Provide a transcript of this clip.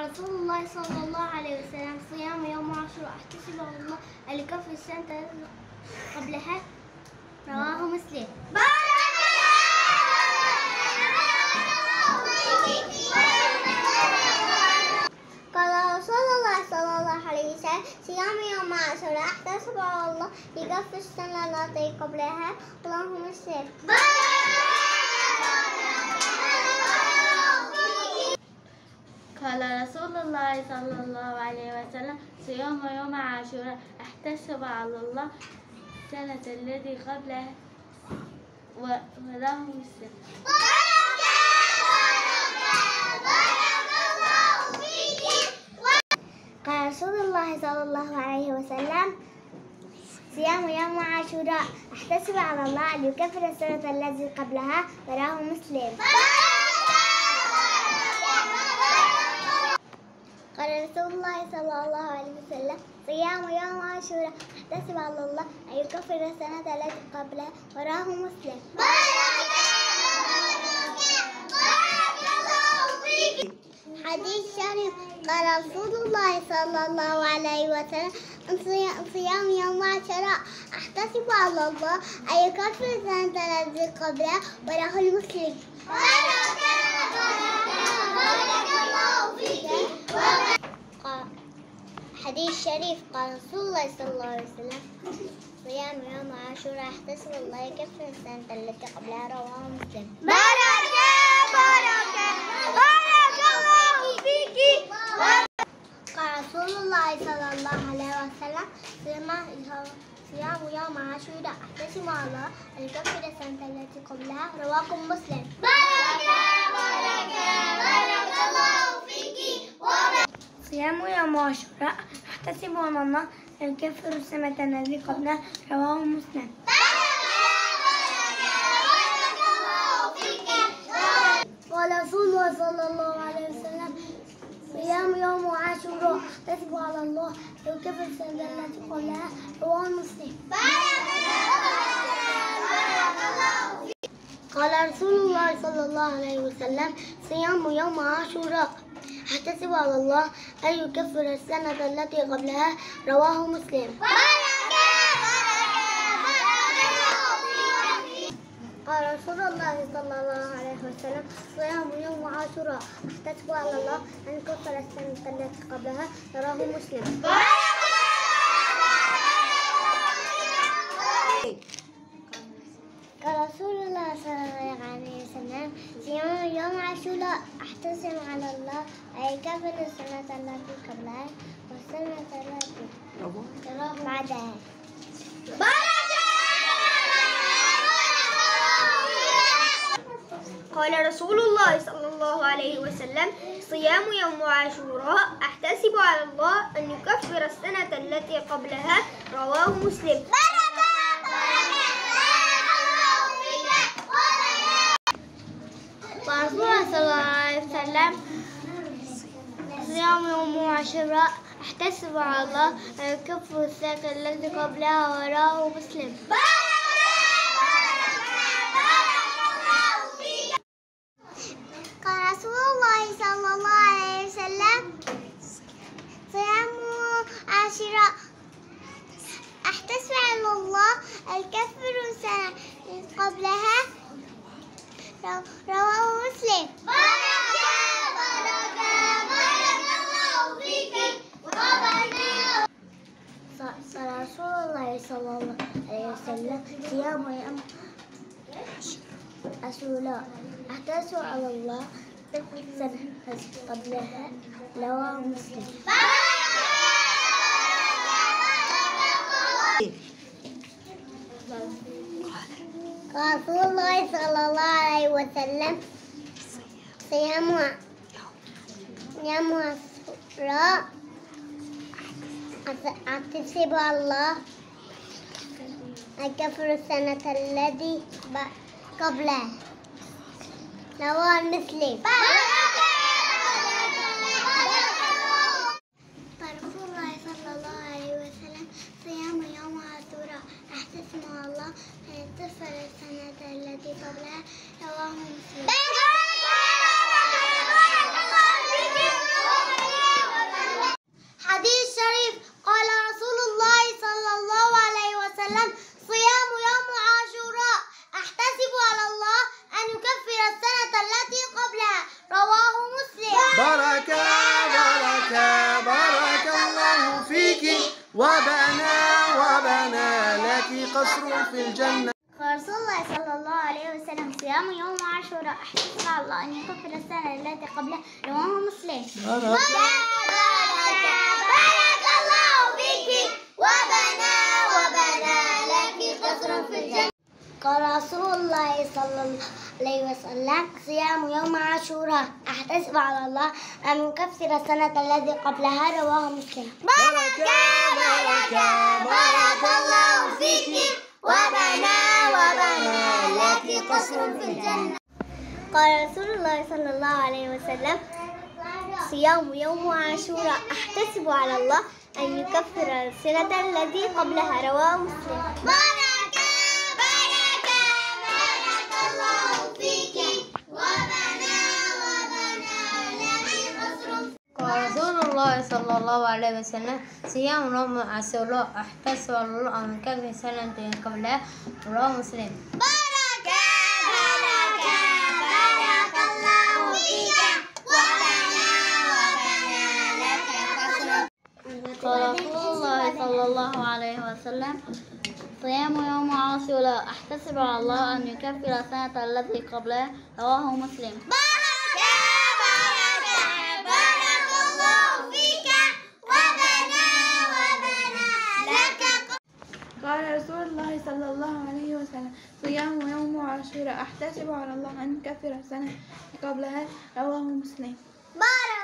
قال رسول الله صلى الله عليه وسلم: صيام يوم عاشوراء احتسب على الله أن يكفر السنة التي قبلها. رواه مسلم. قال رسول الله صلى الله عليه وسلم: صيام يوم عاشوراء احتسب على الله يكفر السنة التي قبلها. رواه مسلم. قال رسول الله صلى الله عليه وسلم: صيام يوم عاشوراء احتسب على الله السنة التي قبلها. رواه مسلم. قال رسول الله صلى الله عليه وسلم: صيام يوم عاشوراء احتسب على الله أن يكفر السنة التي قبلها. رواه مسلم. قال رسول الله صلى الله عليه وسلم: صيام يوم عاشوراء احتسب على الله أن يكفر السنة التي قبلها. رواه مسلم. حديث شريف. قال رسول الله صلى الله عليه وسلم: صيام يوم عاشوراء احتسب على الله أن يكفر السنة التي قبلها. رواه مسلم. حديث شريف. قال رسول الله صلى الله عليه وسلم: صيام يوم عاشوراء احتسب الله يكفر السنة التي قبلها. رواه مسلم. بارك الله فيكِ. قال رسول الله صلى الله عليه وسلم: صيام يوم عاشوراء احتسب على الله أن يكفر السنة التي قبلها. رواه مسلم. بارك الله فيكِ. صيام يوم عاشوراء احتسب على الله أن يكفر السنة التي قبلها. رواه مسلم. قال رسول الله صلى الله عليه وسلم: صيام يوم عاشوراء احتسب على الله أن يكفر السنة التي قبلها. رواه مسلم. قال رسول الله صلى الله عليه وسلم: صيام يوم عاشوراء احتسب على الله أن يكفر السنة التي قبلها. رواه مسلم. قال رسول الله صلى الله عليه وسلم: صيام يوم عاشوراء احتسب على الله أن يكفر السنة التي قبلها. رواه مسلم. قال رسول الله صلى الله عليه وسلم: صيام يوم عاشوراء احتسب على الله أن يكفر السنة التي قبلها والسنة التي بعدها. قال رسول الله صلى الله عليه وسلم: صيام يوم عاشوراء احتسب على الله أن يكفر السنة التي قبلها. رواه مسلم. قال رسول الله صلى الله عليه وسلم: صيام يوم عاشوراء احتسب على الله أن يكفر السنة التي قبلها. رواه مسلم. قال رسول الله صلى الله عليه وسلم: صيام عاشوراء احتسب على الله أن يكفر السنة قبلها. رواه مسلم. قال رسول الله صلى الله عليه وسلم: صيام يوم عاشوراء احتسب على الله السنة قبلها. رواه مسلم. قال رسول الله صلى الله عليه وسلم: صيام يوم عاشوراء احتسب على الله أن يكفر السنة التي قبلها. رواه مسلم. قال رسول الله صلى الله عليه وسلم: صيام يوم عاشوراء احتسب على الله أن يكفر السنة التي قبلها. رواه مسلم. بارك الله فيك وبنى لك قصر في الجنة. قال رسول الله صلى الله عليه وسلم صيام يوم عاشوراء أحتسب على الله أن يكفر السنة التي قبلها، رواه مسلم. بارك الله فيك وبنى لك قصر في الجنة. قال رسول الله صلى الله عليه وسلم صيام يوم عاشوراء أحتسب على الله أن يكفر السنة التي قبلها، رواه مسلم. بارك الله فيك وبنى لك قصر في الجنة. قال رسول الله صلى الله عليه وسلم صيام يوم عاشوراء أحتسب على الله أن يكفر السنة التي قبلها، رواه مسلم. بارك الله فيك وبنى لك قصر. قال رسول الله صلى الله عليه وسلم صيام يوم عاشوراء أحتسب على الله أن يكفر السنة قبلها، رواه مسلم. بارك الله فيك وبنى لك قصر. قال رسول الله صلى الله عليه وسلم صيام يوم عاشوراء أحتسب على الله أن يكفر السنة التي قبلها، رواه مسلم. بارك الله فيك وبنى لك قصر. قال رسول الله صلى الله عليه وسلم صيام يوم عاشوراء أحتسب على الله أن يكفر السنة قبلها، رواه مسلم. بارك